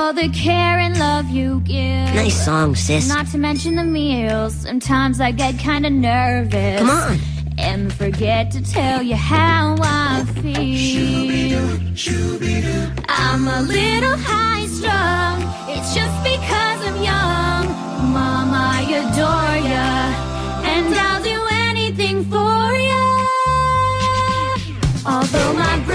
all the care and love you give. Nice song, sis. Not to mention the meals. Sometimes I get kinda nervous. Come on. And forget to tell you how I feel. I'm a little high strung. It's just because I'm young. Mom, I adore ya, and I'll do anything for ya. Although my